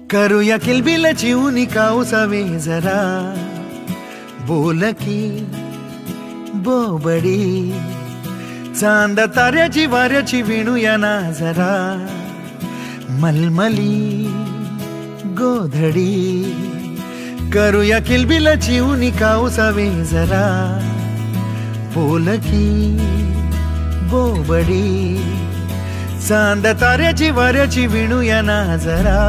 करूया किलबिलाची उनिका उसावे जरा बोल की बोबडी चांद ताऱ्याची वाऱ्याची विणूया ना जरा मलमली गोधडी करूया किलबिलाची उनिका उसावे जरा बोल की बोबडी चांद ताऱ्याची वाऱ्याची विणूया ना जरा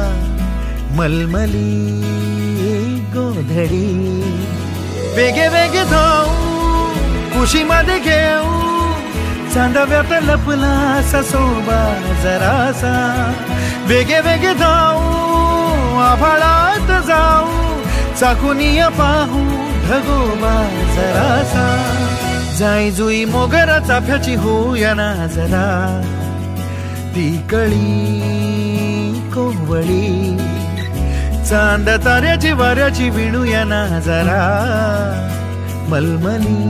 मलमली गोधडी वेगे वेगे धावू कुशीमध्ये घेऊ चांदव्यात लपला ससोबा जरासा वेगे वेगे धावू आभाळात जाऊ चाकुनिया पाहू ढगोबा जरासा जाई जुई मोगरा चाफ्याची होऊया ना जरा ती कळी कोवळी चांद ताऱ्याची वाऱ्याची विणूया ना जरा मलमली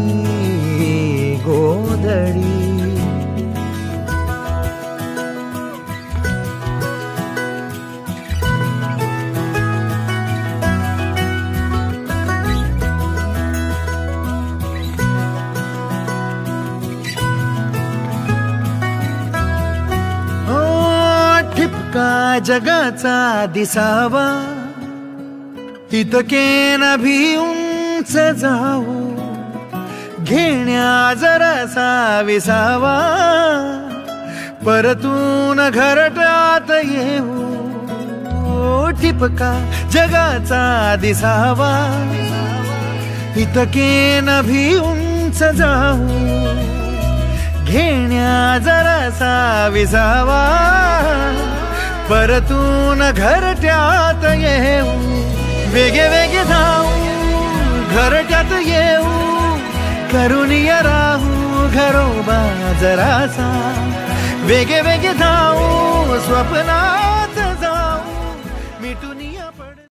गोधडी ठिपका जगाचा दिसावा तितके नभी उंच जाऊ घेण्या जरासा विसावा परतून घरट्यात येऊ ठिपका जगाचा दिसावा तितके नभी उंच जाऊ घेण्या जरासा विसावा परतून घरट्यात येऊ वेगे वेगे धावू घरट्यात येऊ करुनिया राहू घरोबा जरासा वेगे वेगे धावू स्वप्नात जाऊ मिटून